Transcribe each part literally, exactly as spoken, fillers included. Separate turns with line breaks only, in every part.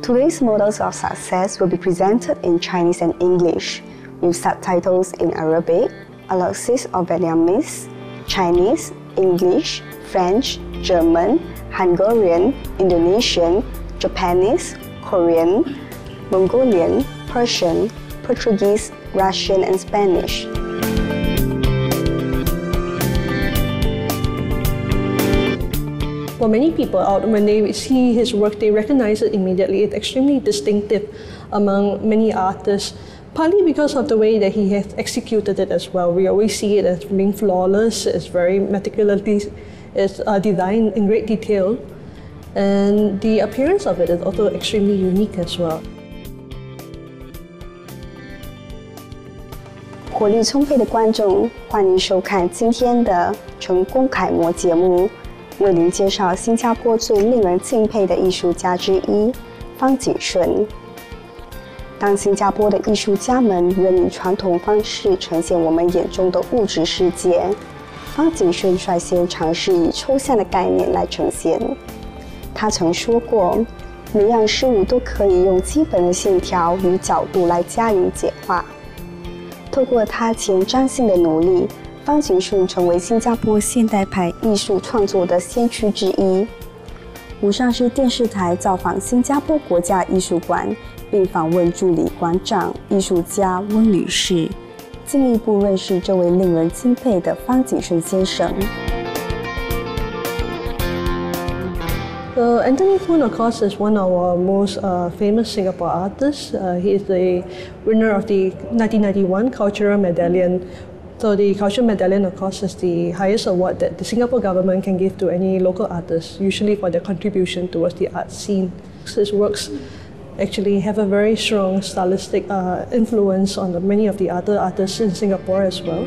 Today's models of success will be presented in Chinese and English, with subtitles in Arabic, analysis of Vietnamese, Chinese, English, French, German, Hungarian, Indonesian, Japanese, Korean, Mongolian, Persian, Portuguese, Russian, and Spanish.
For many people out, when they see his work, they recognize it immediately. It's extremely distinctive among many artists, partly because of the way that he has executed it as well. We always see it as being flawless, it's very meticulously it's, uh, designed in great detail, and the appearance of it is also extremely unique as well.
活力充沛的观众，欢迎收看今天的成功楷模节目，为您介绍新加坡最令人敬佩的艺术家之一方景顺。当新加坡的艺术家们愿以传统方式呈现我们眼中的物质世界，方景顺率先尝试以抽象的概念来呈现。他曾说过，每样事物都可以用基本的线条与角度来加以简化。透过他前瞻性的努力，方景顺成为新加坡现代派艺术创作的先驱之一。以上是电视台造访新加坡国家艺术馆，并访问助理馆长艺术家温女士，进一步认识这位令人钦佩的方景顺先生。
So Anthony Poon, of course, is one of our most uh, famous Singapore artists. Uh, he is the winner of the nineteen ninety-one Cultural Medallion. So the Cultural Medallion, of course, is the highest award that the Singapore government can give to any local artist, usually for their contribution towards the art scene. His works actually have a very strong stylistic uh, influence on the, many of the other artists in Singapore as well.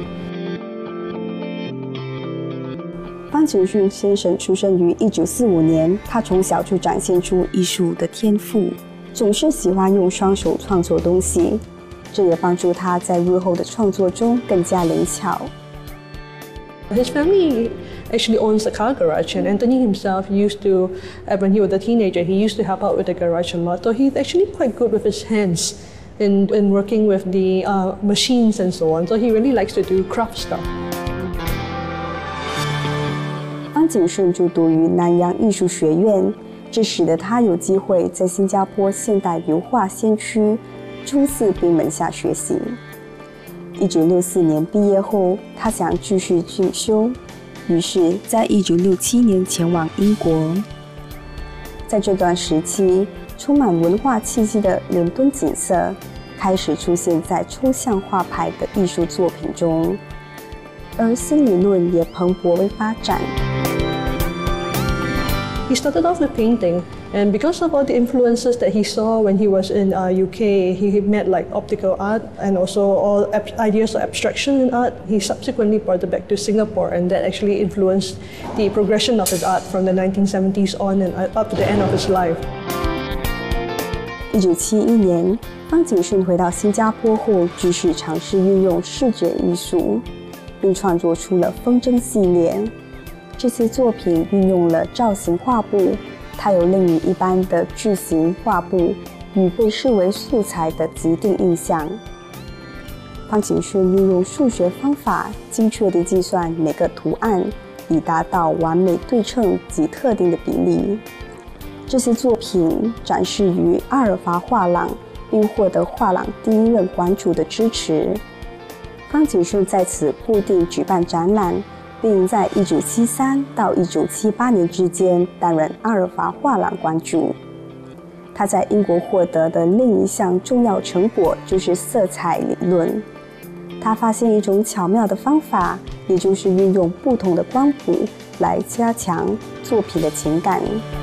方景顺先生出生于一九四五年，他从小就展现出艺术的天赋，总是喜欢用双手创作东西，这也帮助他在日后的创作中更加灵巧。
His family actually owns a car garage, and Anthony himself used to, uh, when he was a teenager, he used to help out with the garage a lot. So he's actually quite good with his hands in, in working with the uh, machines and so on. So he really likes to do craft stuff.
方景顺就读于南洋艺术学院，这使得他有机会在新加坡现代油画先驱朱自彬门下学习。一九六四年毕业后，他想继续进修，于是在一九六七年前往英国。在这段时期，充满文化气息的伦敦景色开始出现在抽象画派的艺术作品中，而新理论也蓬勃为发展。
He started off with painting, and because of all the influences that he saw when he was in uh, U K, he met like optical art and also all ideas of abstraction in art. He subsequently brought it back to Singapore, and that actually influenced the progression of his art from the nineteen seventies on and up to the end of his life.
一九七一年，方景顺回到新加坡后，继续尝试运用视觉艺术，并创作出了风筝系列。这些作品运用了造型画布，它有另于一般的巨型画布与被视为素材的既定印象。方景顺运用数学方法，精确地计算每个图案，以达到完美对称及特定的比例。这些作品展示于阿尔法画廊，并获得画廊第一任馆主的支持。方景顺在此固定举办展览，并在一九七三到一九七八年之间担任阿尔法画廊馆主。他在英国获得的另一项重要成果就是色彩理论。他发现一种巧妙的方法，也就是运用不同的光谱来加强作品的情感。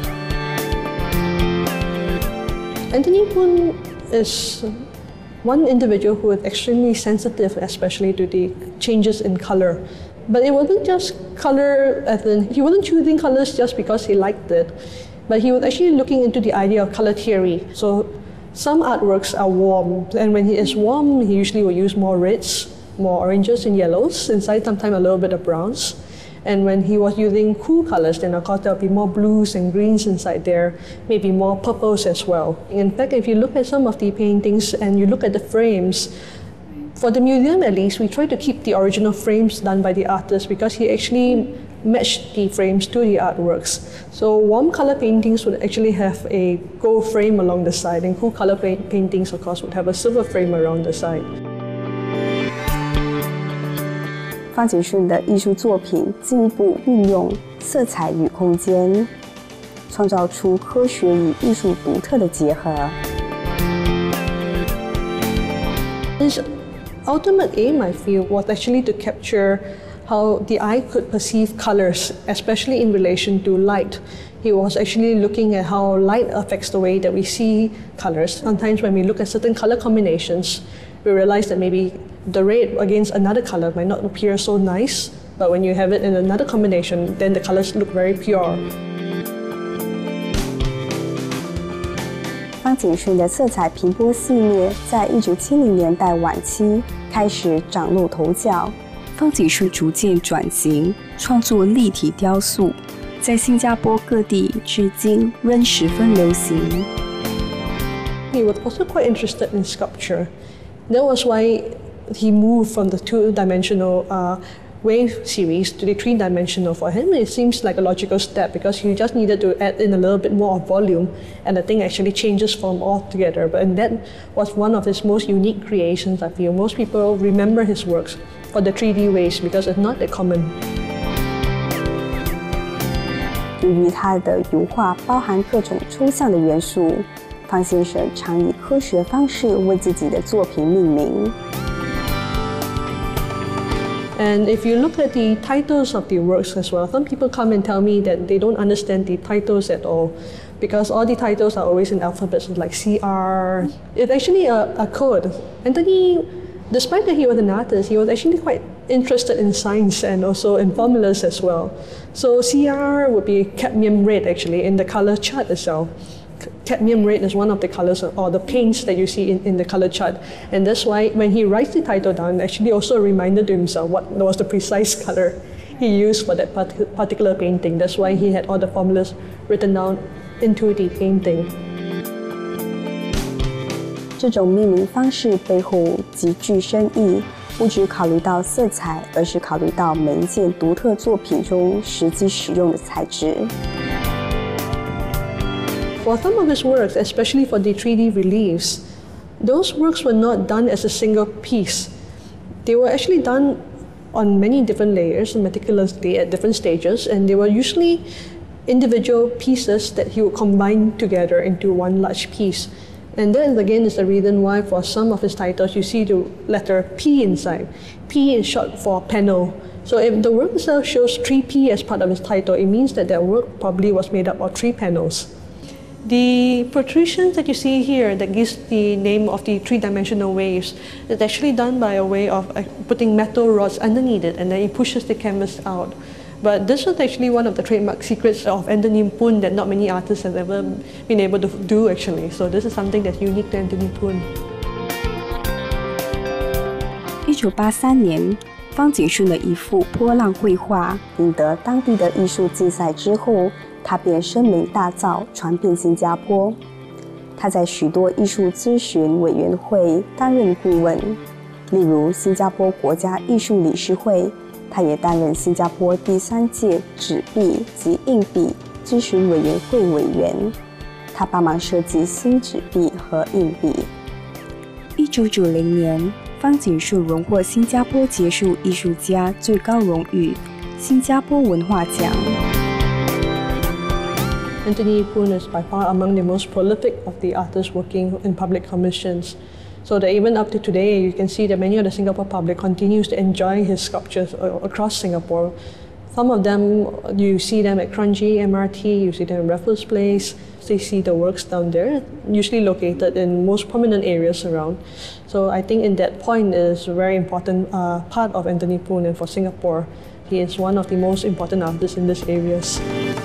Anthony Poon is one individual who is extremely sensitive, especially to the changes in color. But it wasn't just color, as in, he wasn't choosing colors just because he liked it, but he was actually looking into the idea of color theory. So some artworks are warm, and when he is warm, he usually will use more reds, more oranges and yellows, inside sometimes a little bit of browns. And when he was using cool colors, then of course there'll be more blues and greens inside there, maybe more purples as well. In fact, if you look at some of the paintings and you look at the frames, for the museum at least, we try to keep the original frames done by the artist because he actually matched the frames to the artworks. So warm color paintings would actually have a gold frame along the side, and cool color paintings, of course, would have a silver frame around the side.
方景顺的艺术作品进一步运用色彩与空间，创造出科学与艺术独特的结合。
His ultimate aim, I feel, was actually to capture how the eye could perceive colors, especially in relation to light. He was actually looking at how light affects the way that we see colors. Sometimes when we look at certain color combinations, we realize that maybe the red against another color might not appear so nice, but when you have it in another combination, then the colors look very pure.
方景顺的色彩平波系列在一九七零年代晚期开始崭露头角。方景顺逐渐转型，创作立体雕塑，在新加坡各地至今仍十分流行。
He was also quite interested in sculpture. That was why he moved from the two-dimensional uh, wave series to the three-dimensional. For him, it seems like a logical step because he just needed to add in a little bit more of volume, and the thing actually changes form altogether. But and that was one of his most unique creations, I feel. Most people remember his works for the three D waves because it's not that common.
由于他的油画包含各种抽象的元素，方先生常以科学方式为自己的作品命名。
And if you look at the titles of the works as well, some people come and tell me that they don't understand the titles at all because all the titles are always in alphabets like C R. It's actually a, a code. Anthony, despite that he was an artist, he was actually quite interested in science and also in formulas as well. So C R would be cadmium red actually in the color chart itself. Cadmium red is one of the colors or the paints that you see in, in the color chart, and that's why when he writes the title down, actually also a reminder to himself what was the precise color he used for that particular painting. That's why he had all the formulas written down into the painting.
这种命名方式背后极具深意，不只考虑到色彩，而是考虑到每一件独特作品中实际使用的材质。
For some of his works, especially for the three D reliefs, those works were not done as a single piece. They were actually done on many different layers, meticulously at different stages, and they were usually individual pieces that he would combine together into one large piece. And that again is the reason why for some of his titles you see the letter P inside. P is short for panel. So if the work itself shows three P as part of his title, it means that that work probably was made up of three panels. The protrusions that you see here that gives the name of the three-dimensional waves is actually done by a way of putting metal rods underneath it, and then it pushes the canvas out. But this was actually one of the trademark secrets of Anthony Poon that not many artists have ever been able to do actually. So this is something that's unique to Anthony Poon.
一九八三年，方景顺的一幅波浪绘画赢得当地的艺术竞赛之后，他便声名大噪，传遍新加坡。他在许多艺术咨询委员会担任顾问，例如新加坡国家艺术理事会。他也担任新加坡第三届纸币及硬币咨询委员会委员。他帮忙设计新纸币和硬币。一九九零年，方景顺荣获新加坡杰出艺术家最高荣誉——新加坡文化奖。
Anthony Poon is by far among the most prolific of the artists working in public commissions. So that even up to today, you can see that many of the Singapore public continues to enjoy his sculptures across Singapore. Some of them, you see them at Kranji M R T, you see them in Raffles Place. So you see the works down there, usually located in most prominent areas around. So I think in that point is a very important uh, part of Anthony Poon, and for Singapore, he is one of the most important artists in these areas.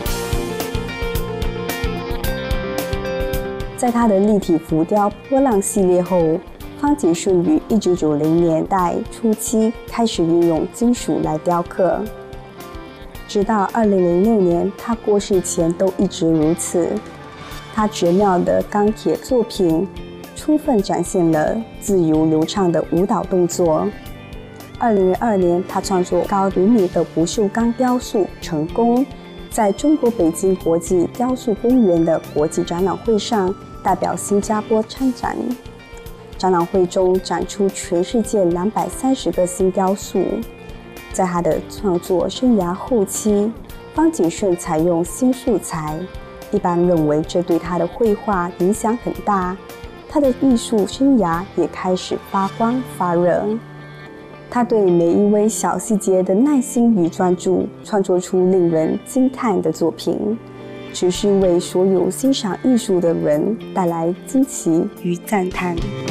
在他的立体浮雕波浪系列后，方景顺于一九九零年代初期开始运用金属来雕刻。 直到二零零六年他过世前都一直如此。他绝妙的钢铁作品充分展现了自由流畅的舞蹈动作。二零零二年，他创作高五米的不锈钢雕塑成功，在中国北京国际雕塑公园的国际展览会上代表新加坡参展。展览会中展出全世界两百三十个新雕塑。在他的创作生涯后期，方景顺采用新素材，一般认为这对他的绘画影响很大。他的艺术生涯也开始发光发热。他对每一位小细节的耐心与专注，创作出令人惊叹的作品，持续为所有欣赏艺术的人带来惊奇与赞叹。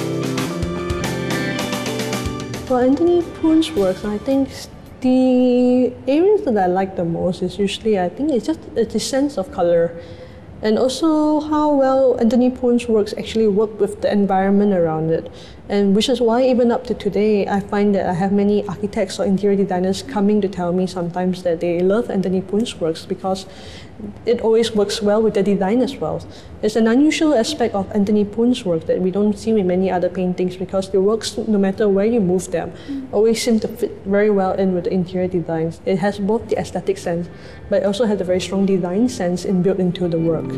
For Anthony Poon's works, I think the areas that I like the most is usually, I think, it's just it's the sense of color. And also how well Anthony Poon's works actually work with the environment around it. And which is why even up to today, I find that I have many architects or interior designers coming to tell me sometimes that they love Anthony Poon's works because it always works well with the design as well. It's an unusual aspect of Anthony Poon's work that we don't see with many other paintings because the works, no matter where you move them, always seem to fit very well in with the interior designs. It has both the aesthetic sense, but it also has a very strong design sense inbuilt into the work.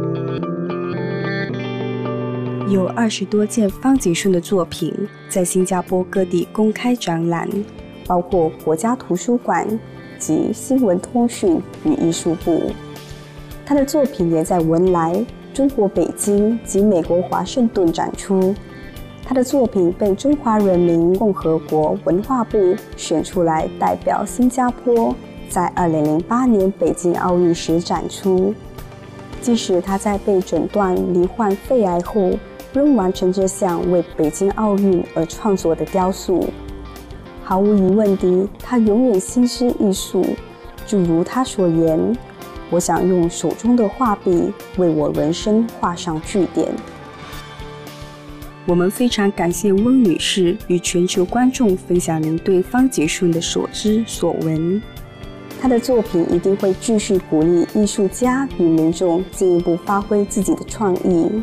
有二十多件方景顺的作品在新加坡各地公开展览，包括国家图书馆及新闻通讯与艺术部。他的作品也在文莱、中国北京及美国华盛顿展出。他的作品被中华人民共和国文化部选出来代表新加坡在二零零八年北京奥运时展出。即使他在被诊断罹患肺癌后，仍完成这项为北京奥运而创作的雕塑。毫无疑问地，他永远心思艺术，就如他所言：“我想用手中的画笔为我人生画上句点。”我们非常感谢温女士与全球观众分享您对方景顺的所知所闻。他的作品一定会继续鼓励艺术家与民众进一步发挥自己的创意。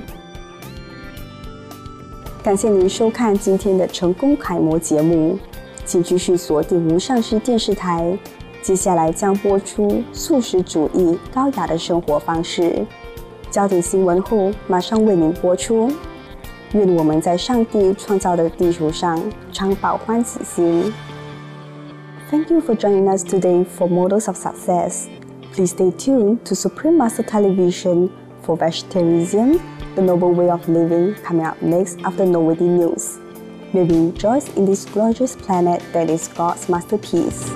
感谢您收看今天的成功楷模节目，请继续锁定无上市电视台，接下来将播出素食主义高雅的生活方式。焦点新闻后马上为您播出。愿我们在上帝创造的地球上常保欢喜心。Thank you for joining us today for Models of Success. Please stay tuned to Supreme Master Television for Vegetarianism, the Noble Way of Living, coming up next after Novelty News. May we rejoice in this glorious planet that is God's masterpiece.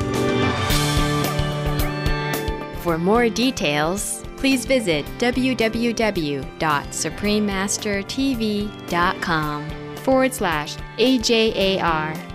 For more details, please visit w w w dot supreme master t v dot com forward slash A J A R.